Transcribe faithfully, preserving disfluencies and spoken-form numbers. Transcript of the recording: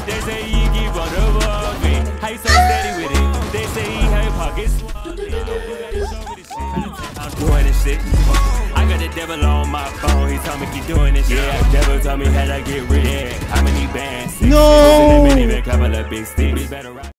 They say he keep on the walking. How you so steady with it? They say he had pockets. I'm doing this shit. I got the devil on my phone. He told me keep doing this shit. Yeah, the devil told me how to get rid of it. How many bands? No. Couple of big sticks.